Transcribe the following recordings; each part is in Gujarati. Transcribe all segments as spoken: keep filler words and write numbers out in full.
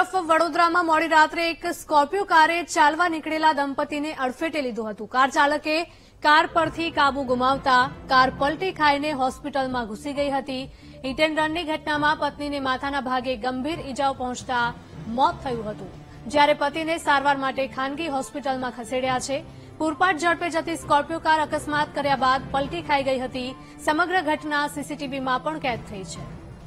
તરફ વડોદરામાં મોડી રાત્રે એક સ્કોર્પિયો કારે ચાલવા નીકળેલા દંપતીને અડફેટે લીધું હતું। કાર ચાલકે કાર પરથી કાબુ ગુમાવતા કાર પલટી ખાઈને હોસ્પિટલમાં ઘૂસી ગઈ હતી। હિટ એન્ડ રનની ઘટનામાં પત્નીને માથાના ભાગે ગંભીર ઇજાઓ પહોંચતા મોત થયું હતું, જ્યારે પતિને સારવાર માટે ખાનગી હોસ્પિટલમાં ખસેડ્યા છે। પૂરપાટ ઝડપે જતી સ્કોર્પિયો કાર અકસ્માત કર્યા બાદ પલટી ખાઈ ગઈ હતી। સમગ્ર ઘટના સીસીટીવીમાં પણ કેદ થઈ છે।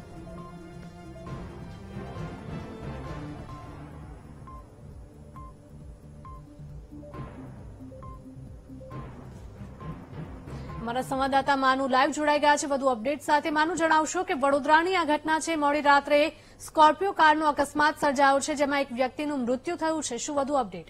हमारा संवाददाता मानू लाइव जोड़ाई गया है વધુ અપડેટ સાથે। માનુ, જણાવશો કે વડોદરાની આ ઘટના છે, મોડી રાત્રે સ્કોર્પિયો કારનો અકસ્માત સર્જાયો છે, જેમાં એક વ્યક્તિનું મૃત્યુ થયું છે। શું વધુ અપડેટ?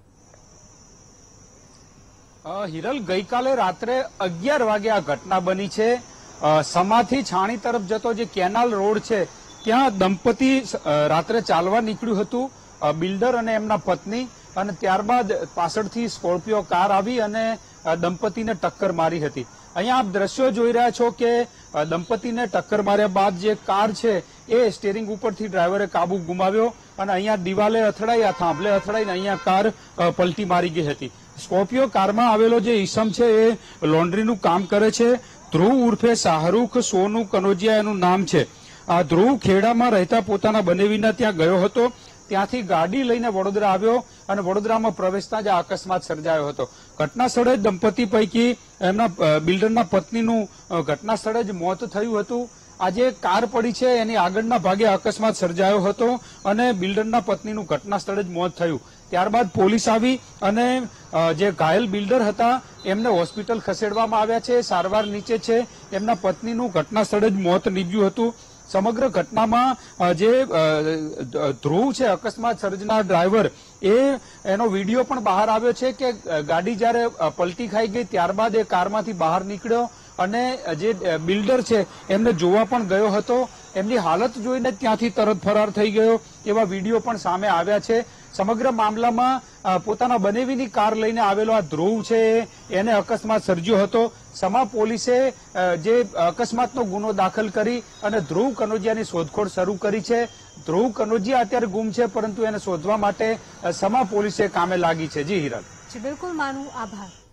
હિરલ, ગઈકાલે રાત્રે અગિયાર વાગે આ ઘટના બની છે। સમાથી છાણી તરફ જતો જે કેનાલ રોડ છે ત્યાં દંપતી રાત્રે ચાલવા નીકળ્યું હતું, બિલ્ડર અને એમના પત્ની, અને ત્યારબાદ પાછળથી સ્કોર્પિયો કાર આવી અને દંપતીને ટક્કર મારી હતી। અહીંયા આપ દ્રશ્યો જોઈ રહ્યા છો કે દંપતીને ટક્કર માર્યા બાદ જે કાર છે એ સ્ટીયરિંગ ઉપરથી ડ્રાઈવરે કાબુ ગુમાવ્યો અને અહીંયા દિવાલે અથડાઈ, આ થાંભલે અથડાઈને અહીંયા કાર પલટી મારી ગઈ હતી। સ્કોર્પિયો કારમાં આવેલો જે ઈસમ છે એ લોન્ડ્રીનું કામ કરે છે। ધ્રુવ ઉર્ફે શાહરૂખ સોનુ કનોજિયા એનું નામ છે। આ ધ્રુવ ખેડામાં રહેતા પોતાના બનેવીના ત્યાં ગયો હતો, ત્યાંથી ગાડી લઈને વડોદરા આવ્યો અને વડોદરામાં પ્રવેશતા જ આ અકસ્માત સર્જાયો હતો। ઘટના સ્થળે જ દંપતી પૈકી એમના બિલ્ડરના પત્નીનું ઘટના સ્થળે જ મોત થયું હતું। આ જે કાર પડી છે એની આગળના ભાગે અકસ્માત સર્જાયો હતો અને બિલ્ડરના પત્નીનું ઘટના સ્થળે જ મોત થયું। ત્યારબાદ પોલીસ આવી અને જે ઘાયલ બિલ્ડર હતા એમને હોસ્પિટલ ખસેડવામાં આવ્યા છે, સારવાર નીચે છે। એમના પત્નીનું ઘટના સ્થળે જ મોત નીપજ્યું હતું। સમગ્ર ઘટનામાં જે ધ્રુવ છે અકસ્માત સર્જનાર ડ્રાઈવર, એ એનો વિડીયો પણ બહાર આવ્યો છે કે ગાડી જયારે પલટી ખાઈ ગઈ ત્યારબાદ એ કારમાંથી બહાર નીકળ્યો અને જે બિલ્ડર છે એમને જોવા પણ ગયો હતો, એમની હાલત જોઈને ત્યાંથી તરત ફરાર થઈ ગયો, એવા વિડીયો પણ સામે આવ્યા છે। સમગ્ર મામલામાં પોતાના બનેવીની કાર લઈને આવેલો આ ધ્રુવ છે એને અકસ્માત સર્જ્યો હતો। સમા પોલીસે જે અકસ્માતનો ગુનો દાખલ કરી અને ધ્રુવ કનોજિયાની શોધખોળ શરૂ કરી છે। ધ્રુવ કનોજિયા અત્યારે ગુમ છે, પરંતુ એને શોધવા માટે સમા પોલીસે કામે લાગી છે। જી હિરલ। જી બિલકુલ માનુ, આભાર।